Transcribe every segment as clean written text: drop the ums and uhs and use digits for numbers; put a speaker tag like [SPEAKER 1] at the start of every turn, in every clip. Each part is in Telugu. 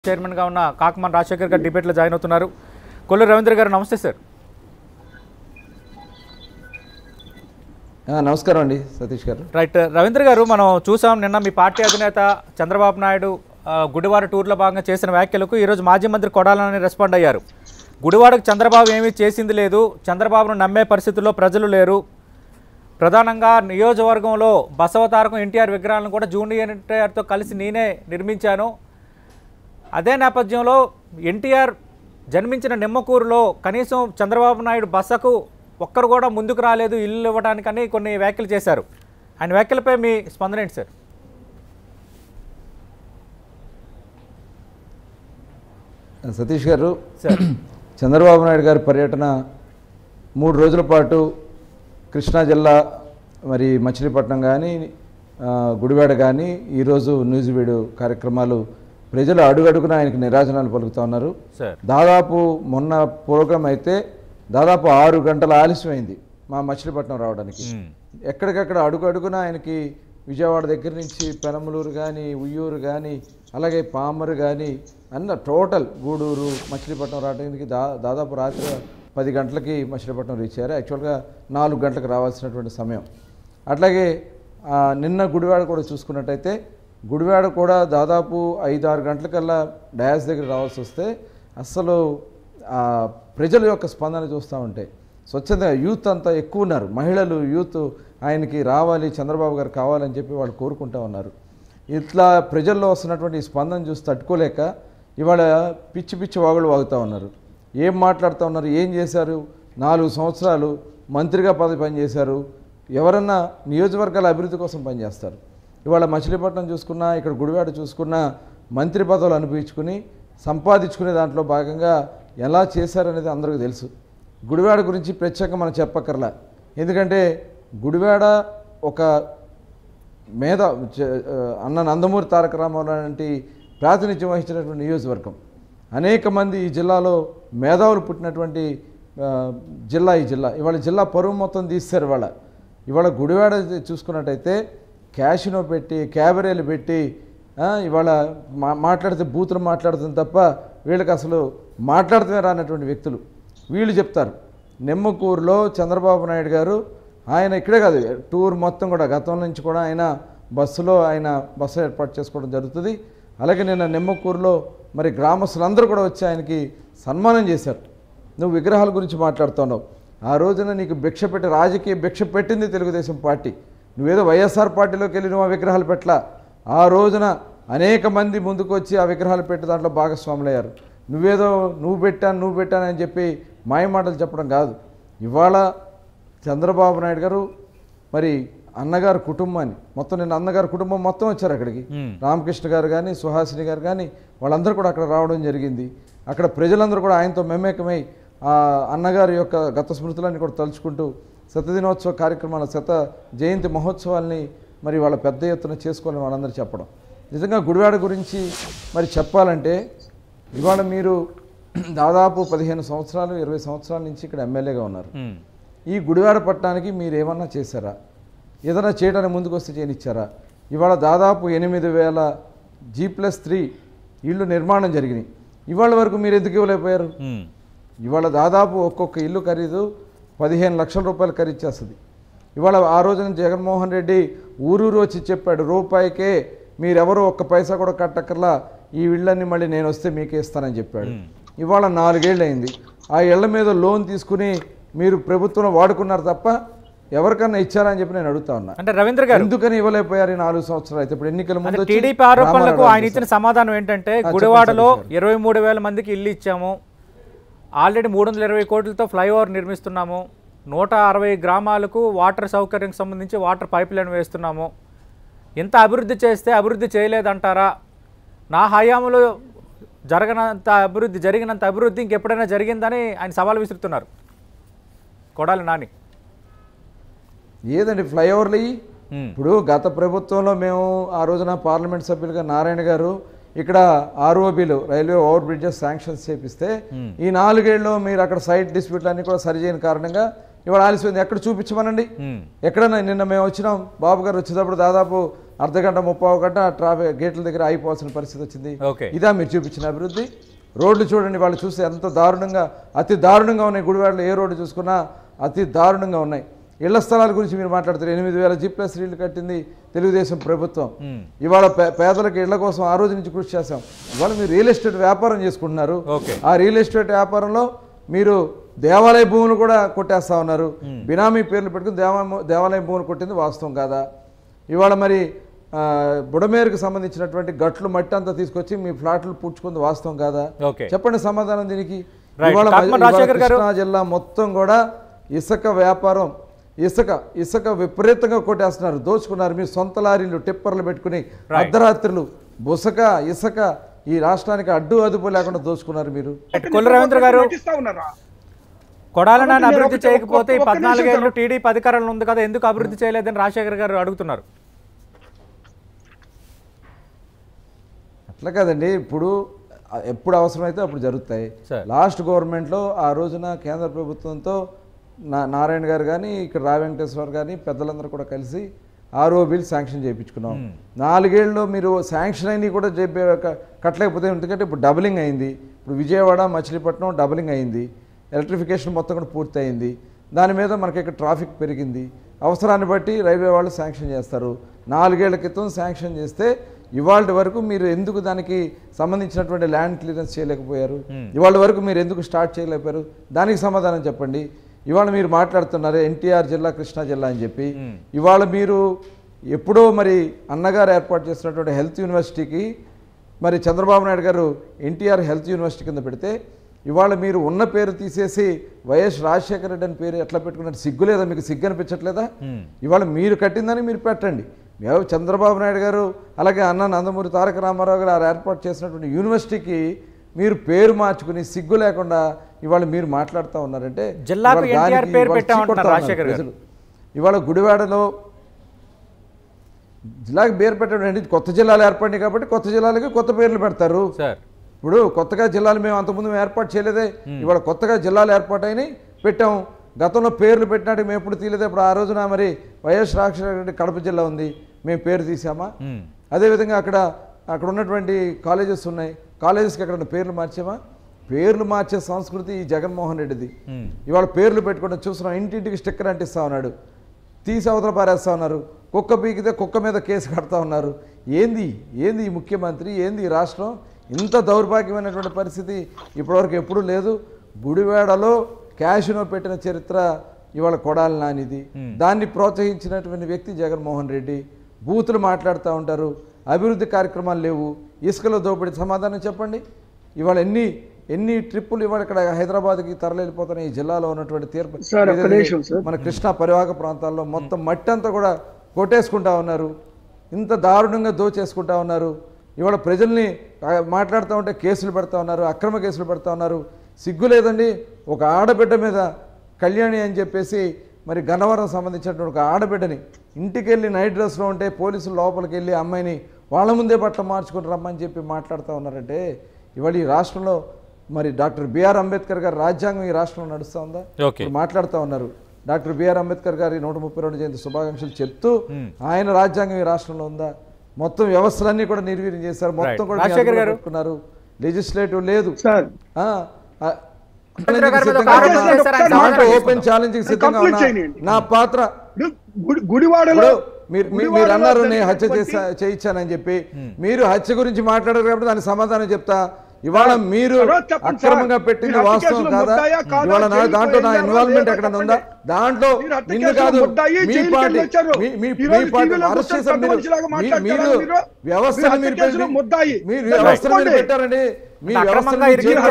[SPEAKER 1] చైర్మన్ గా ఉన్న కాకమాన్ రాజశేఖర్ గారు డిబేట్ లో జాయిన్ అవుతున్నారు. కొల్లు రవీంద్ర గారు నమస్తే సార్.
[SPEAKER 2] నమస్కారం అండి సతీష్ గారు.
[SPEAKER 1] రైట్ రవీంద్ర గారు, మనం చూసాం నిన్న మీ పార్టీ అధినేత చంద్రబాబు నాయుడు గుడివాడ టూర్లో భాగంగా చేసిన వ్యాఖ్యలకు ఈరోజు మాజీ మంత్రి కొడాలని రెస్పాండ్ అయ్యారు. గుడివాడకు చంద్రబాబు ఏమీ చేసింది లేదు, చంద్రబాబును నమ్మే పరిస్థితుల్లో ప్రజలు లేరు, ప్రధానంగా నియోజకవర్గంలో బసవతారకం ఎన్టీఆర్ విగ్రహాలను కూడా జూనియర్ ఎన్టీఆర్తో కలిసి నేనే నిర్మించాను. అదే నేపథ్యంలో ఎన్టీఆర్ జన్మించిన నిమ్మకూరులో కనీసం చంద్రబాబు నాయుడు బసకు ఒక్కరు కూడా ముందుకు రాలేదు ఇల్లు ఇవ్వడానికని కొన్ని వ్యాఖ్యలు చేశారు. ఆయన వ్యాఖ్యలపై మీ స్పందన ఏంటి సార్?
[SPEAKER 2] సతీష్ గారు, చంద్రబాబు నాయుడు గారి పర్యటన 3 రోజుల పాటు కృష్ణా జిల్లా మరి మచిలీపట్నం కానీ గుడివాడ కానీ ఈరోజు న్యూజివీడు కార్యక్రమాలు ప్రజలు అడుగడుగున ఆయనకు నిరాజనాలు పలుకుతూ ఉన్నారు. దాదాపు మొన్న ప్రోగ్రాం అయితే దాదాపు 6 గంటల ఆలస్యమైంది మా మచిలీపట్నం రావడానికి. ఎక్కడికక్కడ అడుగడుగున ఆయనకి విజయవాడ దగ్గర నుంచి పెనమలూరు కానీ ఉయ్యూరు కానీ అలాగే పామరు కానీ అన్న టోటల్ గూడూరు మచిలీపట్నం రావడానికి దాదాపు రాత్రి 10 గంటలకి మచిలీపట్నం రీచ్ అయ్యారు. యాక్చువల్గా 4 గంటలకు రావాల్సినటువంటి సమయం. అట్లాగే నిన్న గుడివాడ కూడా చూసుకున్నట్టయితే గుడివాడ కూడా దాదాపు 5-6 గంటలకల్లా డయాస్ దగ్గర రావాల్సి వస్తే అస్సలు ప్రజల యొక్క స్పందన చూస్తూ ఉంటే స్వచ్ఛందంగా యూత్ అంతా ఎక్కువ ఉన్నారు. మహిళలు యూత్ ఆయనకి రావాలి, చంద్రబాబు గారు కావాలని చెప్పి వాళ్ళు కోరుకుంటూ ఉన్నారు. ఇట్లా ప్రజల్లో వస్తున్నటువంటి స్పందన చూసి తట్టుకోలేక ఇవాళ పిచ్చి పిచ్చి వాగులు వాగుతూ ఉన్నారు. ఏం మాట్లాడుతూ ఉన్నారు, ఏం చేశారు, 4 సంవత్సరాలు మంత్రిగా పనిచేశారు, ఎవరన్నా నియోజకవర్గాల అభివృద్ధి కోసం పనిచేస్తారు. ఇవాళ మచిలీపట్నం చూసుకున్నా ఇక్కడ గుడివాడ చూసుకున్నా మంత్రి పదవులు అనిపించుకుని సంపాదించుకునే దాంట్లో భాగంగా ఎలా చేశారనేది అందరికీ తెలుసు. గుడివాడ గురించి ప్రత్యేకంగా మనం చెప్పక్కర్లా. ఎందుకంటే గుడివాడ ఒక అన్న నందమూరి తారక రామారావు లాంటి ప్రాతినిధ్యం వహించినటువంటి నియోజకవర్గం. అనేక మంది ఈ జిల్లాలో మేధావులు పుట్టినటువంటి జిల్లా ఈ జిల్లా. ఇవాళ జిల్లా పరువు మొత్తం తీస్తారు. ఇవాళ గుడివాడ చూసుకున్నట్టయితే క్యాషినో పెట్టి క్యాబరేలు పెట్టి ఇవాళ మాట్లాడితే బూతులు మాట్లాడుతుంది తప్ప వీళ్ళకి అసలు మాట్లాడుతూనే రానటువంటి వ్యక్తులు వీళ్ళు చెప్తారు. నిమ్మకూరులో చంద్రబాబు నాయుడు గారు ఆయన ఇక్కడే కాదు టూర్ మొత్తం కూడా గతం నుంచి కూడా ఆయన బస్సు ఏర్పాటు చేసుకోవడం జరుగుతుంది. అలాగే నిన్న నిమ్మకూరులో మరి గ్రామస్తులందరూ కూడా వచ్చి ఆయనకి సన్మానం చేశారు. నువ్వు విగ్రహాల గురించి మాట్లాడుతున్నావు, ఆ రోజున నీకు రాజకీయ భిక్ష పెట్టింది తెలుగుదేశం పార్టీ. నువ్వేదో వైఎస్ఆర్ పార్టీలోకి వెళ్ళి నువ్వు ఆ విగ్రహాలు పెట్టలా. ఆ రోజున అనేక మంది ముందుకు వచ్చి ఆ విగ్రహాలు పెట్టి దాంట్లో భాగస్వాములయ్యారు. నువ్వు పెట్టానని చెప్పి మాయమాటలు చెప్పడం కాదు. ఇవాళ చంద్రబాబు నాయుడు గారు మరి అన్నగారు కుటుంబాన్ని మొత్తం నిన్న అన్నగారు కుటుంబం మొత్తం వచ్చారు అక్కడికి. రామకృష్ణ గారు కానీ సుహాసిని గారు కానీ వాళ్ళందరూ కూడా అక్కడ రావడం జరిగింది. అక్కడ ప్రజలందరూ కూడా ఆయనతో మమేకమై అన్నగారి యొక్క గత స్మృతులన్నీ కూడా తలుచుకుంటూ శతదినోత్సవ కార్యక్రమాల జయంతి మహోత్సవాల్ని మరి వాళ్ళ పెద్ద ఎత్తున చేసుకోవాలని వాళ్ళందరూ చెప్పడం. నిజంగా గుడివాడ గురించి మరి చెప్పాలంటే ఇవాళ మీరు దాదాపు 15 సంవత్సరాలు 20 సంవత్సరాల నుంచి ఇక్కడ ఎమ్మెల్యేగా ఉన్నారు. ఈ గుడివాడ పట్టణానికి మీరు ఏమన్నా చేశారా? ఏదైనా చేయడానికి ముందుకు వస్తే చేయనిచ్చారా? ఇవాళ దాదాపు 8,000 G+3 ఇళ్ళు నిర్మాణం జరిగినాయి. ఇవాళ వరకు మీరు ఎందుకు ఇవ్వలేకపోయారు? ఇవాళ దాదాపు ఒక్కొక్క ఇల్లు ఖరీదు 15 లక్షల రూపాయలు ఖరీదు చేస్తుంది. ఇవాళ ఆ రోజున జగన్మోహన్ రెడ్డి ఊరూరు వచ్చి చెప్పాడు, రూపాయికే మీరెవరూ ఒక్క పైసా కూడా కట్టక్కర్లా, ఈ ఇళ్ళన్నీ మళ్ళీ నేను వస్తే మీకే ఇస్తానని చెప్పాడు. ఇవాళ 4 ఏళ్ళు అయింది. ఆ ఇళ్ల మీద లోన్ తీసుకుని మీరు ప్రభుత్వంలో వాడుకున్నారు తప్ప ఎవరికన్నా ఇచ్చారని చెప్పి నేను అడుగుతా ఉన్నా. అంటే రవీంద్ర గారు ఎందుకని ఇవ్వలేకపోయారు 4 సంవత్సరాలు అయితే? ఇప్పుడు ఎన్నికల ముందు
[SPEAKER 1] టీడీపీ ఆరోపణలకు ఆయన ఇచ్చిన సమాధానం ఏంటంటే గుడివాడలో 23,000 మందికి ఇల్లు ఇచ్చాము, ఆల్రెడీ 320 కోట్లతో ఫ్లైఓవర్ నిర్మిస్తున్నాము, 160 గ్రామాలకు వాటర్ సౌకర్యం సంబంధించి వాటర్ పైప్ లైన్ వేస్తున్నాము, ఇంత అభివృద్ధి చేస్తే అభివృద్ధి చేయలేదంటారా? నా హయాంలో జరిగినంత అభివృద్ధి ఇంకెప్పుడైనా జరిగిందని ఆయన సవాల్ విసురుతున్నారు కొడాలి నాని.
[SPEAKER 2] ఏదండి ఫ్లైఓవర్లు? ఇప్పుడు గత ప్రభుత్వంలో మేము ఆ రోజున పార్లమెంట్ సభ్యులుగా నారాయణ గారు ఇక్కడ ఆర్ఓబీలు రైల్వే ఓవర్ బ్రిడ్జెస్ శాంక్షన్స్ చేపిస్తే ఈ 4 ఏళ్ళలో మీరు అక్కడ సైట్ డిస్ప్యూట్లు అన్ని కూడా సరిచేయని కారణంగా ఇవాళ ఆలస్యమైంది. ఎక్కడ చూపించమనండి? ఎక్కడన్నా నిన్న మేము వచ్చినాం, బాబు గారు వచ్చేటప్పుడు దాదాపు అర్ధగంట 30 గంట ట్రాఫిక్ గేట్ల దగ్గర ఆగిపోవాల్సిన పరిస్థితి వచ్చింది.
[SPEAKER 1] ఓకే.
[SPEAKER 2] ఇదా మీరు చూపించిన అభివృద్ధి? రోడ్లు చూడండి, వాళ్ళు చూస్తే ఎంత దారుణంగా, అతి దారుణంగా ఉన్నాయి. గుడివాడలో ఏ రోడ్డు చూసుకున్నా అతి దారుణంగా ఉన్నాయి. ఇళ్ల స్థలాల గురించి మీరు మాట్లాడుతారు. 8,000 G+ ఇళ్ళు కట్టింది తెలుగుదేశం ప్రభుత్వం. ఇవాళ పేదలకు ఇళ్ల కోసం ఆ రోజు నుంచి కృషి చేశాం. ఇవాళ మీరు రియల్ ఎస్టేట్ వ్యాపారం చేసుకుంటున్నారు. ఆ రియల్ ఎస్టేట్ వ్యాపారంలో మీరు దేవాలయ భూములు కూడా కొట్టేస్తా ఉన్నారు. బినామీ పేర్లు పెట్టుకుని దేవాలయ భూములు కొట్టింది వాస్తవం కాదా? ఇవాళ మరి బుడమేరుకు సంబంధించినటువంటి గట్లు మట్టి అంతా తీసుకొచ్చి మీ ఫ్లాట్లు పూడ్చుకుంది వాస్తవం కాదా? చెప్పండి సమాధానం దీనికి. ఇవాళ కృష్ణా జిల్లా మొత్తం కూడా ఇసుక వ్యాపారం, ఇసుక విపరీతంగా కొట్టేస్తున్నారు, దోచుకున్నారు. మీ సొంత లారీలు టిప్పర్లు పెట్టుకుని అర్ధరాత్రులు ఇసుక ఈ రాష్ట్రానికి అడ్డు అదుపు లేకుండా దోచుకున్నారు మీరు.
[SPEAKER 1] కొల్లు రవీంద్ర గారు, కొడాలని అభివృద్ధి చేయకపోతే 14 ఏళ్ళు టీడీపీ అధికారంలో ఉంది కదా, ఎందుకు అభివృద్ధి చేయలేదని రాజశేఖర్ గారు అడుగుతున్నారు.
[SPEAKER 2] అట్లా కాదండి, ఎప్పుడు అవసరమైతే అప్పుడు జరుగుతాయి. లాస్ట్ గవర్నమెంట్లో ఆ రోజున కేంద్ర ప్రభుత్వంతో నారాయణ గారు కానీ ఇక్కడ రా వెంకటేశ్వర కానీ పెద్దలందరూ కూడా కలిసి RO బిల్ శాంక్షన్ చేయించుకున్నాం. 4 ఏళ్ళలో మీరు శాంక్షన్ అయినవి కూడా కట్టలేకపోతే, ఎందుకంటే ఇప్పుడు డబులింగ్ అయింది. ఇప్పుడు విజయవాడ మచిలీపట్నం డబులింగ్ అయింది, ఎలక్ట్రిఫికేషన్ మొత్తం కూడా పూర్తి అయింది. దాని మీద మనకి ఇక్కడ ట్రాఫిక్ పెరిగింది. అవసరాన్ని బట్టి రైల్వే వాళ్ళు శాంక్షన్ చేస్తారు. 4 ఏళ్ల క్రితం శాంక్షన్ చేస్తే ఇవాళ వరకు మీరు ఎందుకు దానికి సంబంధించినటువంటి ల్యాండ్ క్లియరెన్స్ చేయలేకపోయారు? ఇవాళ వరకు మీరు ఎందుకు స్టార్ట్ చేయలేకపోయారు? దానికి సమాధానం చెప్పండి. ఇవాళ మీరు మాట్లాడుతున్నారు ఎన్టీఆర్ జిల్లా, కృష్ణా జిల్లా అని చెప్పి. ఇవాళ మీరు ఎప్పుడో మరి అన్నగారు ఏర్పాటు చేసినటువంటి హెల్త్ యూనివర్సిటీకి మరి చంద్రబాబు నాయుడు గారు ఎన్టీఆర్ హెల్త్ యూనివర్సిటీ కింద పెడితే, ఇవాళ మీరు ఉన్న పేరు తీసేసి వైఎస్ రాజశేఖర రెడ్డి అని పేరు ఎట్లా పెట్టుకున్నట్టు సిగ్గు లేదా? మీకు సిగ్గు అనిపించట్లేదా? ఇవాళ మీరు కట్టిందని మీరు పెట్టండి. చంద్రబాబు నాయుడు గారు అలాగే అన్న నందమూరి తారక రామారావు గారు ఏర్పాటు చేసినటువంటి యూనివర్సిటీకి మీరు పేరు మార్చుకుని సిగ్గు లేకుండా ఇవాళ మీరు మాట్లాడుతూ ఉన్నారంటే, ఇవాళ గుడివాడలో జిల్లాకి పేరు పెట్టడం ఏంటి? కొత్త జిల్లాలు ఏర్పడినాయి కాబట్టి కొత్త జిల్లాలకి కొత్త పేర్లు పెడతారు. ఇప్పుడు కొత్తగా జిల్లాలు మేము అంతకుముందు ఏర్పాటు చేయలేదే, ఇవాళ కొత్తగా జిల్లాలు ఏర్పాటైనాయి పెట్టాం. గతంలో పేర్లు పెట్టినట్టు మేము ఎప్పుడు తీయలేదే. ఇప్పుడు ఆ రోజున మరి వైఎస్ రాజశేఖర రెడ్డి కడప జిల్లా ఉంది, మేము పేరు తీసామా? అదేవిధంగా అక్కడ ఉన్నటువంటి కాలేజెస్ ఉన్నాయి, కాలేజెస్కి ఎక్కడ పేర్లు మార్చామా? పేర్లు మార్చే సంస్కృతి ఈ జగన్మోహన్ రెడ్డిది. ఇవాళ పేర్లు పెట్టుకుంటే చూస్తున్నాం, ఇంటింటికి స్టిక్కర్ అంటిస్తూ ఉన్నాడు, తీసి అవతల పారేస్తూ ఉన్నారు. కుక్క పీకితే కుక్క మీద కేసు కడతా ఉన్నారు. ఏంది ఈ ముఖ్యమంత్రి, ఏంది ఈ రాష్ట్రం? ఇంత దౌర్భాగ్యమైనటువంటి పరిస్థితి ఇప్పటివరకు ఎప్పుడూ లేదు. గుడివాడలో క్యాషినో పెట్టిన చరిత్ర ఇవాళ కొడాలి నానిది. దాన్ని ప్రోత్సహించినటువంటి వ్యక్తి జగన్మోహన్ రెడ్డి. బూతులు మాట్లాడుతూ ఉంటారు, అభివృద్ధి కార్యక్రమాలు లేవు, ఇసుకలో దోపిడీ. సమాధానం చెప్పండి. ఇవాళ ఎన్ని ట్రిప్పులు ఇవాళ ఇక్కడ హైదరాబాద్కి తరలిపోతున్నాయి. ఈ జిల్లాలో ఉన్నటువంటి తీర్పు మన కృష్ణా పరివాహక ప్రాంతాల్లో మొత్తం మట్టి అంతా కూడా కొట్టేసుకుంటా ఉన్నారు, ఇంత దారుణంగా దోచేసుకుంటా ఉన్నారు. ఇవాళ ప్రజల్ని మాట్లాడుతూ ఉంటే కేసులు పెడతా ఉన్నారు, అక్రమ కేసులు పెడతా ఉన్నారు. సిగ్గు లేదండి. ఒక ఆడబిడ్డ మీద కళ్యాణి అని చెప్పేసి మరి గన్నవరం సంబంధించినటువంటి ఒక ఆడబిడ్డని ఇంటికి వెళ్ళి నైట్ డ్రెస్లో ఉంటే పోలీసులు లోపలికి వెళ్ళి అమ్మాయిని వాళ్ళ ముందే బట్టలు మార్చుకుని రమ్మని చెప్పి మాట్లాడుతూ ఉన్నారంటే, ఇవాళ ఈ రాష్ట్రంలో మరి డాక్టర్ బిఆర్ అంబేద్కర్ గారి రాజ్యాంగం ఈ రాష్ట్రంలో నడుస్తూ ఉందా? మాట్లాడుతూ ఉన్నారు. డాక్టర్ బిఆర్ అంబేద్కర్ గారి 132వ జయంతి శుభాకాంక్షలు చెప్తూ ఆయన రాజ్యాంగం ఈ రాష్ట్రంలో ఉందా? మొత్తం వ్యవస్థలన్నీ కూడా నిర్వీర్యం చేశారు, మొత్తం కూడా పెట్టుకున్నారు. లెజిస్లేటివ్ లేదు. ఓపెన్ ఛాలెంజ్ సిద్ధంగా ఉన్నా. నా పాత్ర గుడివాడలో మీరు అన్నారు నేను హత్య చేయించానని చెప్పి. మీరు హత్య గురించి మాట్లాడారు కాబట్టి దానికి సమాధానం చెప్తా. ఇవాళ మీరు అక్రమంగా పెట్టింది వాస్తవం కాదా? ఇవాళ దాంట్లో నా ఇన్వాల్వ్మెంట్ ఎక్కడ ఉందా? దాంట్లో నిన్ను కాదు, మీ పార్టీ అరెస్ట్ చేశారు. మీరు వ్యవస్థను మీరు పెట్టారండి. మీ వ్యవస్థను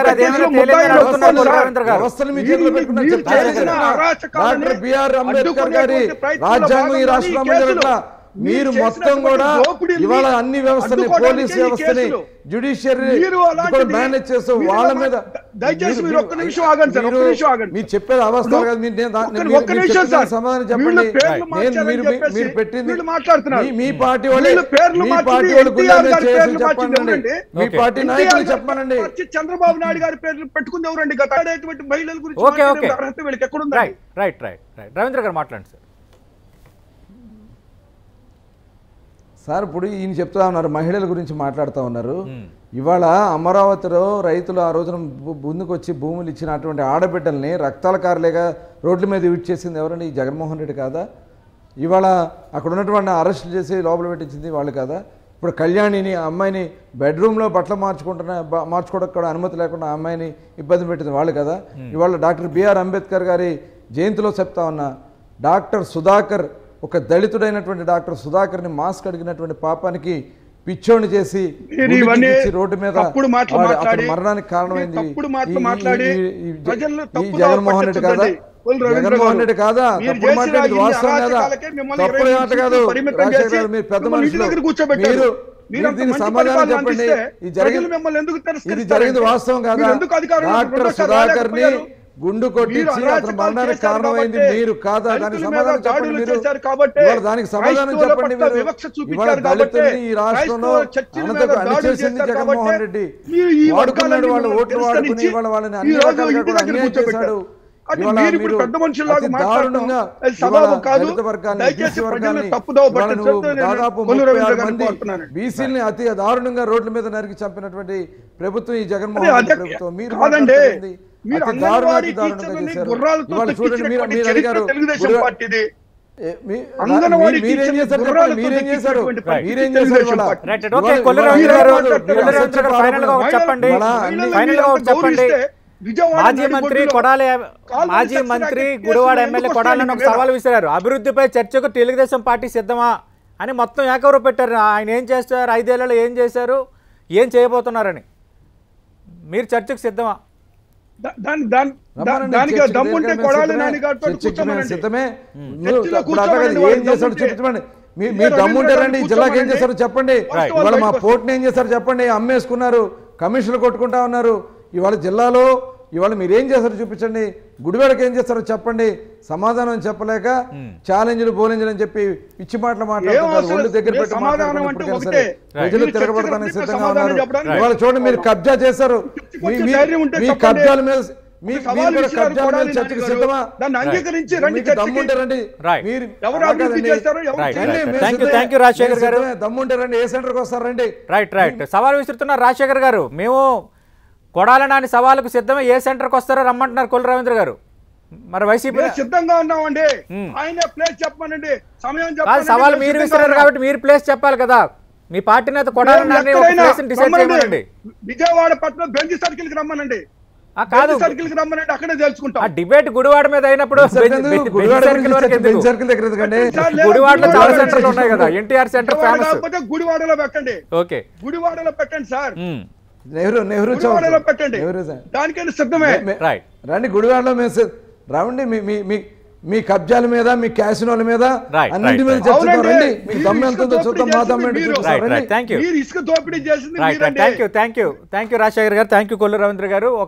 [SPEAKER 2] మీ చేతిలో పెట్టుకున్నారు. డాక్టర్ బిఆర్ అంబేద్కర్ గారి రాజ్యాంగం ఈ రాష్ట్రంలో మీరు మొత్తం కూడా ఇవాళ అన్ని వ్యవస్థని, పోలీస్ వ్యవస్థని, జ్యుడిషియరీ మేనేజ్ చేస్తూ వాళ్ళ మీద మీరు చెప్పేది అవస్థ కాదు. సమాధానం చెప్పండి. మీరు పెట్టింది మీ పార్టీ వాళ్ళు, మీ పార్టీ వాళ్ళు చెప్పండి, మీ పార్టీ నాయకులు చెప్పానండి.
[SPEAKER 3] చంద్రబాబు నాయుడు గారి పేర్లు పెట్టుకుంది ఎవరండి? గత మహిళల గురించి ఎక్కడుంది?
[SPEAKER 1] రవీంద్ర గారు మాట్లాడండి సార్.
[SPEAKER 2] సార్ ఇప్పుడు ఈయన చెప్తా ఉన్నారు, మహిళల గురించి మాట్లాడుతూ ఉన్నారు. ఇవాళ అమరావతిలో రైతులు ఆ రోజున ముందుకు వచ్చి భూములు ఇచ్చినటువంటి ఆడబిడ్డల్ని రక్తాల కారులేగా రోడ్ల మీద విడిచేసింది ఎవరండి? ఈ జగన్మోహన్ రెడ్డి కాదా? ఇవాళ అక్కడ ఉన్నటువంటి అరెస్ట్ చేసి లోపల పెట్టించింది వాళ్ళు కాదా? ఇప్పుడు కళ్యాణిని అమ్మాయిని బెడ్రూమ్లో బట్టలు మార్చుకోవడానికి కూడా అనుమతి లేకుండా ఆ అమ్మాయిని ఇబ్బంది పెట్టింది వాళ్ళు కదా? ఇవాళ డాక్టర్ బిఆర్ అంబేద్కర్ గారి జయంతిలో చెప్తా ఉన్నా, డాక్టర్ సుధాకర్, ఒక దళితుడైనటువంటి డాక్టర్ సుధాకర్ని మాస్క్ అడిగినటువంటి పాపానికి పిచ్చోని చేసి రోడ్డు మీద మరణానికి కారణమైంది ఈ జగన్మోహన్ రెడ్డి కాదా? జగన్మోహన్ రెడ్డి కాదా? తప్పుడు మాట్లాడేది వాస్తవం కాదా? తప్పుడు మాట కాదు. రాజశేఖర్ గారు మీరు పెద్ద మనుషులు, మీరు దీనికి సమాధానం చెప్పండి. ఇది జరిగింది వాస్తవం కాదా? డాక్టర్ సుధాకర్ ని గుండు కొట్టించి అతను మరణానికి కారణమైంది మీరు కాదా? దానికి సమాధానం చెప్పండి. మీరు దానికి సమాధానం చెప్పండి. మీరు ఇవాళ దళితుల్ని ఈ రాష్ట్రంలో అణచేసింది జగన్మోహన్ రెడ్డి. వాడుకున్నాడు, వాళ్ళు ఓట్లు వాడుకుని ఇవాళ వాళ్ళని అన్ని రకాలుగా కూడా అన్యాయం చేశాడు. దారుణంగా దళిత వర్గాన్ని, బీసీ వర్గాన్ని దాదాపు 36 మంది బీసీలని అతి దారుణంగా రోడ్ల మీద నరికి చంపినటువంటి ప్రభుత్వం ఈ జగన్మోహన్ రెడ్డి ప్రభుత్వం. మీరు చూడండి, మీరు అడిగారు మీరేం చేశారు చెప్పండి. మీరేం చేశారు?
[SPEAKER 1] మాజీ మంత్రి గుడివాడ ఎమ్మెల్యే కొడాలని ఒక సవాల్ విసిరారు. అభివృద్ధిపై చర్చకు తెలుగుదేశం పార్టీ సిద్ధమా అని మొత్తం ఏకవరు పెట్టారు. ఆయన ఏం చేస్తారు, 5 ఏళ్లలో ఏం చేశారు, ఏం చేయబోతున్నారని. మీరు చర్చకు సిద్ధమా?
[SPEAKER 2] సిద్ధమే. ఏం చేశాడు చెప్పండి. మీరు దమ్ముంటారండి. ఈ జిల్లాకి ఏం చేశారు చెప్పండి. ఇవాళ మా పోర్టుని ఏం చేశారు చెప్పండి. అమ్మేసుకున్నారు, కమిషన్లు కొట్టుకుంటా ఉన్నారు. ఇవాళ జిల్లాలో ఇవాళ మీరేం చేశారో చూపించండి. గుడివాడకి ఏం చేస్తారో చెప్పండి. సమాధానం చెప్పలేక ఛాలెంజ్లు బోలెంజ్లు అని చెప్పి పిచ్చి మాటలు మాట్లాడుతున్నారు. ఒళ్ళు దగ్గర పెట్టి ప్రజలు తిరగబడతానికి సిద్ధంగా ఉన్నారు. ఇవాళ చూడండి, మీరు కబ్జా చేశారు. మీ కబ్జాల మీద చర్చకు సిద్ధమా? దమ్ముంటే రండి. ఏ సెంటర్కి వస్తారండి?
[SPEAKER 1] రైట్ సవాల్ విసురుతున్నారు రాజశేఖర్ గారు. మేము కొడాల నాని సవాలుకు సిద్ధమే, ఏ సెంటర్కి వస్తారో రమ్మంటున్నారు కొల్లు రవీంద్ర గారు. మరి వైసీపీ
[SPEAKER 3] సిద్ధంగా ఉన్నామండి. ఆయన ప్లేస్ చెప్పమనండి, సమయం
[SPEAKER 1] సవాల్ మీరు విసిరారు కాబట్టి మీరు ప్లేస్ చెప్పాలి కదా. మీ పార్టీ నేత కొడాల నాని డిసైడ్ చేయమనండి.
[SPEAKER 3] విజయవాడ పట్ల బెంచ్ సర్కిల్ కి రమ్మనండి.
[SPEAKER 1] కాదు,
[SPEAKER 3] సర్కిల్ కి రమ్మనండి, అక్కడే తెలుసుకుంటాం.
[SPEAKER 1] ఆ డిబేట్ గుడివాడ మీద అయినప్పుడు గుడివాడలో చాలా సెంటర్లు ఉన్నాయి కదా. ఎన్టీఆర్ సెంటర్
[SPEAKER 3] గుడివాడలో పెట్టండి.
[SPEAKER 1] ఓకే,
[SPEAKER 3] గుడివాడలో పెట్టండి సార్.
[SPEAKER 2] నెహ్రూ
[SPEAKER 3] పెట్టండి, దానికైనా సిద్ధమే.
[SPEAKER 2] రండి గుడివాడలో రావండి. మీ కబ్జాల మీద, మీ క్యాసినోల మీద, అన్నింటి మీద చర్చిద్దాం రండి. మీకు దమ్ము ఎంత ఉందో చూద్దాం. మా దమ్ము
[SPEAKER 1] థ్యాంక్ యూ రాజశేఖర్ గారు. థ్యాంక్ యూ కొల్లు రవీంద్ర గారు.